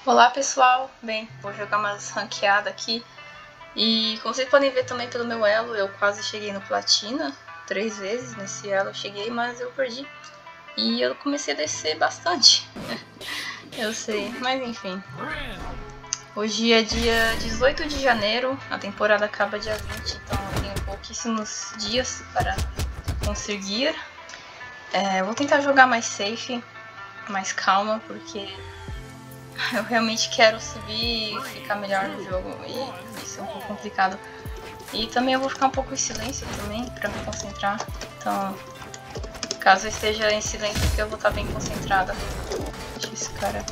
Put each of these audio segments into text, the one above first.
Olá pessoal, bem, vou jogar umas ranqueadas aqui e como vocês podem ver também pelo meu elo, eu quase cheguei no platina 3 vezes nesse elo, eu cheguei, mas eu perdi e eu comecei a descer bastante, eu sei, mas enfim. Hoje é dia 18 de janeiro, a temporada acaba dia 20, então eu tenho pouquíssimos dias para conseguir. Eu vou tentar jogar mais safe, mais calma, porque eu realmente quero subir e ficar melhor no jogo, e isso é um pouco complicado. E também eu vou ficar um pouco em silêncio também, pra me concentrar. Então, caso eu esteja em silêncio, eu vou estar bem concentrada. Deixa esse cara...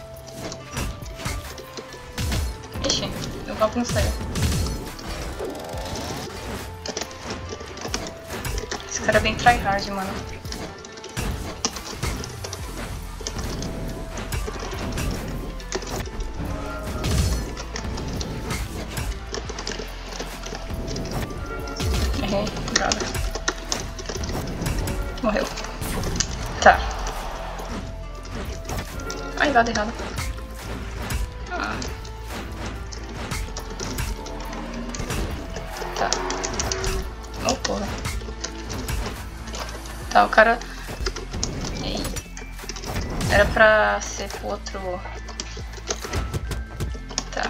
Ixi, meu golpe não saiu. Esse cara é bem tryhard, mano. Droga. Morreu. Tá. Ai, dado errado. Tá. Oh, porra. Tá, o cara... Ei. Era pra ser pro outro... Tá.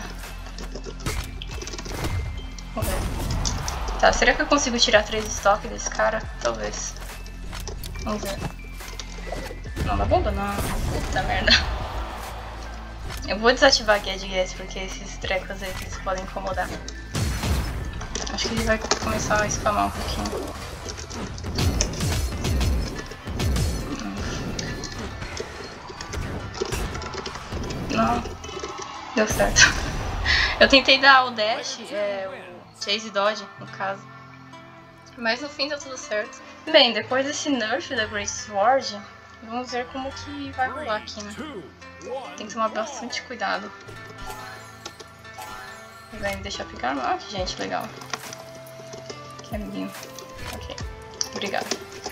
Morreu. Tá, será que eu consigo tirar 3 estoques desse cara? Talvez. Vamos ver. Não, dá bomba não. Puta merda. Eu vou desativar a Gadget porque esses trecos aí eles podem incomodar. Acho que ele vai começar a spamar um pouquinho. Não. Deu certo. Eu tentei dar o dash, o chase dodge, no caso. Mas no fim deu tudo certo. Bem, depois desse nerf da Great Sword, vamos ver como que vai rolar aqui, né? Tem que tomar bastante cuidado. Vai me deixar pegar? Ah, gente, legal. Que amiguinho. Ok, obrigado.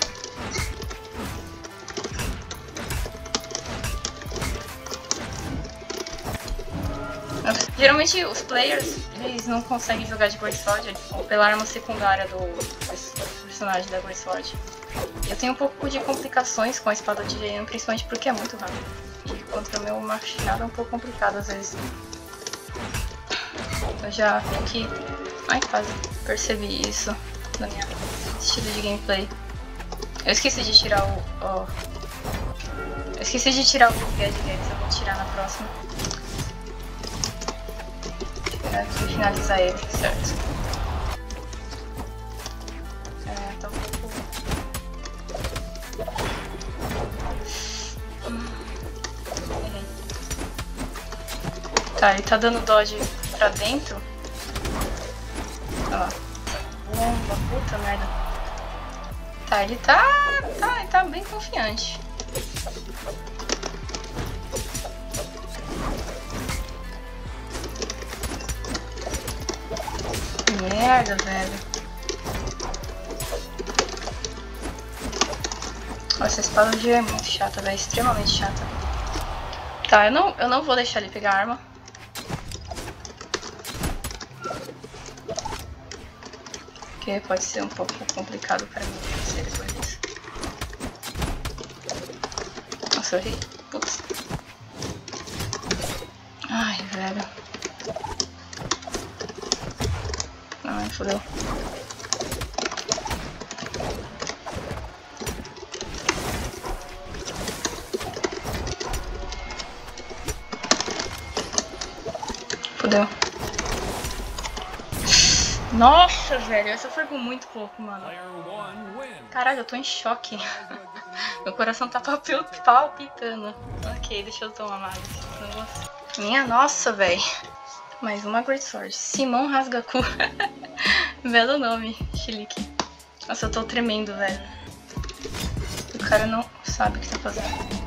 Geralmente os players, eles não conseguem jogar de Great Sword ou pela arma secundária do personagem da Great Sword. Eu tenho um pouco de complicações com a espada de gênio, principalmente porque é muito rápido. E contra o meu machado é um pouco complicado às vezes. Eu já meio que... Ai, quase percebi isso no meu estilo de gameplay. Eu esqueci de tirar o... Eu esqueci de tirar o Gadget, eu vou tirar na próxima. Aqui finalizar ele, certo? Tá um pouco... Tá, ele tá dando dodge pra dentro. Olha lá. Bomba, puta merda. Tá, ele tá bem confiante. Merda, velho. Essa espada de é muito chata, velho. Extremamente chata. Tá, eu não vou deixar ele pegar a arma. Porque pode ser um pouco complicado pra mim vencer depois disso. Nossa, eu errei. Putz. Ai, velho. Ai, fodeu. Fodeu. Nossa, velho, essa foi por muito pouco, mano. Caralho, eu tô em choque. Meu coração tá palpitando. Ok, deixa eu tomar mais. Minha nossa, velho. Mais uma Great Sword. Simão Rasgaku. Belo nome, chilique. Nossa, eu tô tremendo, velho. O cara não sabe o que tá fazendo.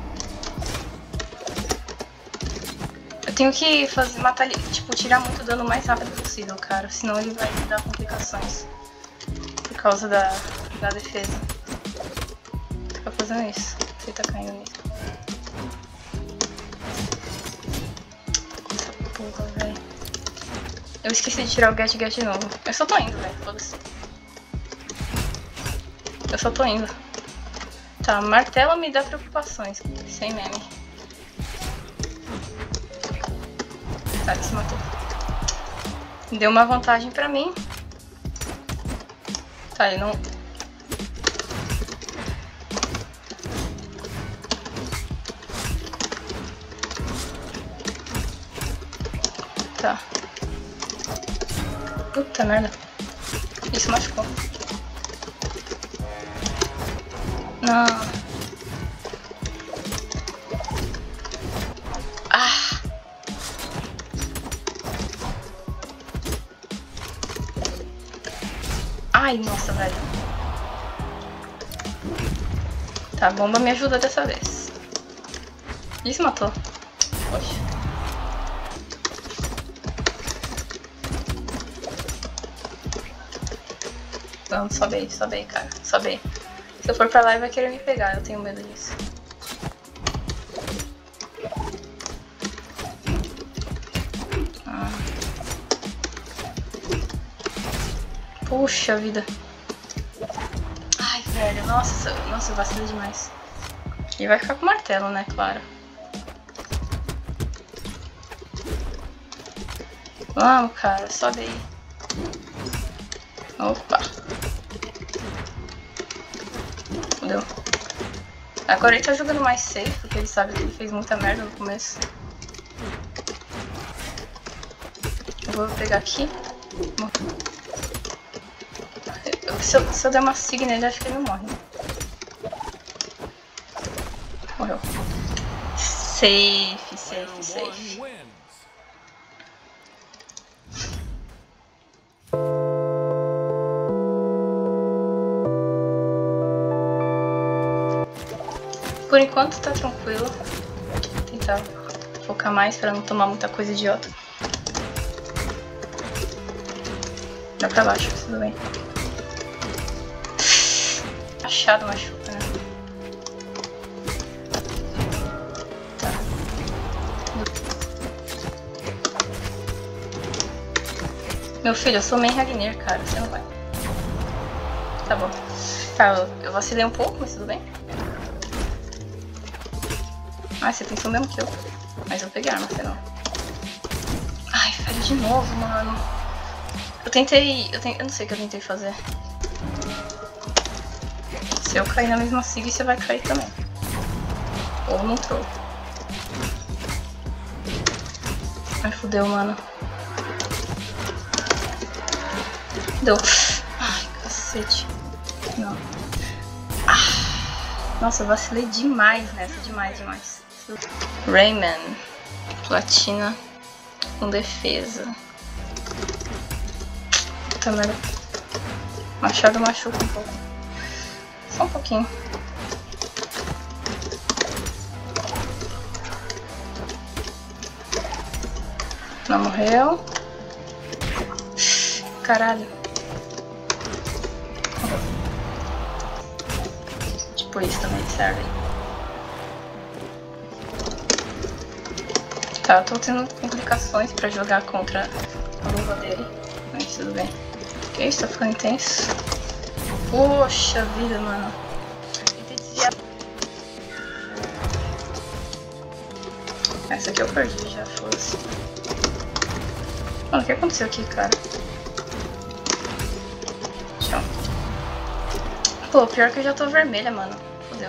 Eu tenho que matar ele, tipo, tirar muito dano o mais rápido possível, cara. Senão ele vai me dar complicações. Por causa da defesa. Fica fazendo isso. Você tá caindo nisso. porra, velho. Eu esqueci de tirar o Get de novo. Eu só tô indo, velho. Foda-se. Eu só tô indo. Tá, martelo me dá preocupações. Sem meme. Tá, ele se matou. Deu uma vantagem pra mim. Tá, ele não... Tá. Puta merda. Isso machucou. Não. Ah. Ai, nossa, velho. Tá, a bomba me ajuda dessa vez. Isso matou. Poxa. Vamos, sobe aí, cara. Sobe aí. Se eu for pra lá, ele vai querer me pegar. Eu tenho medo disso. Puxa vida. Ai, velho. Nossa, eu vacilei demais. E vai ficar com o martelo, né? Claro. Vamos, cara. Sobe aí. Opa. Fudeu. Agora ele tá jogando mais safe, porque ele sabe que ele fez muita merda no começo. Eu vou pegar aqui. Se eu der uma sig nele, acho que ele não morre. Morreu. Safe. Por enquanto tá tranquilo. Vou tentar focar mais pra não tomar muita coisa idiota. Dá pra baixo, tudo bem. Machado machuca, né? Tá. Meu filho, eu sou main Ragnir, cara. Você não vai. Tá bom. Tá, eu vacilei um pouco, mas tudo bem. Ah, você pensou mesmo que eu. Mas eu peguei a arma, você não. Ai, velho, de novo, mano. Eu não sei o que eu tentei fazer. Se eu cair na mesma sig, você vai cair também. Ou não troll. Ai, fudeu, mano. Deu. Ai, cacete. Não. Ah. Nossa, eu vacilei demais nessa. Demais. Rayman. Platina com defesa. Puta merda. Machado machuca um pouco. Só um pouquinho. Não morreu. Caralho. Tipo isso também serve. Tá, eu tô tendo complicações pra jogar contra a luva dele. Mas tudo bem. Que isso? Tá ficando intenso. Poxa vida, mano. Tentei desviar. Essa aqui eu perdi já, foda-se. Mano, o que aconteceu aqui, cara? Chão. Pô, pior que eu já tô vermelha, mano. Fodeu.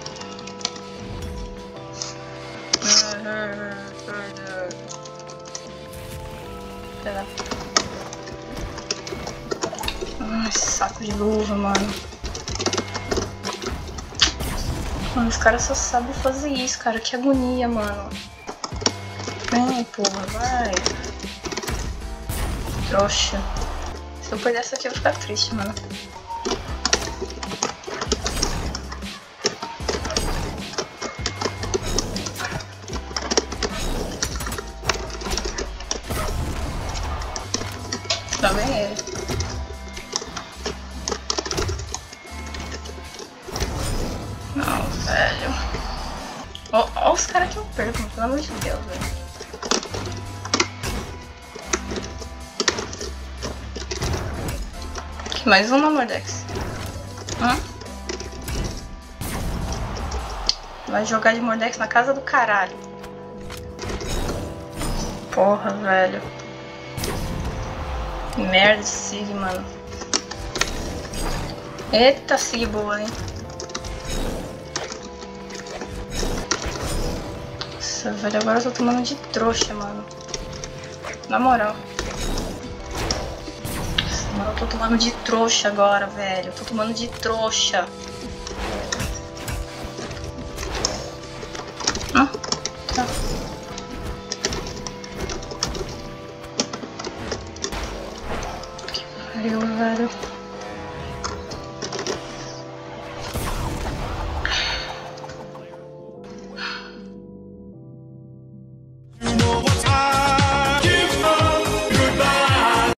Pera. Saco de luva, mano. Mano, os caras só sabem fazer isso, cara. Que agonia, mano. Vem, porra, vai. Trouxa. Se eu perder essa aqui, eu vou ficar triste, mano. Lá vem ele. Não, velho. Ó os caras que eu perco, pelo amor de Deus, velho. Mais uma, Mordex. Vai jogar de Mordex na casa do caralho. Porra, velho. Que merda esse Sig, mano. Eita, Sig boa, hein. Nossa, velho, agora eu tô tomando de trouxa, mano. Na moral. Eu tô tomando de trouxa agora, velho. Eu tô tomando de trouxa. Tá. Que pariu, velho. You know what's high.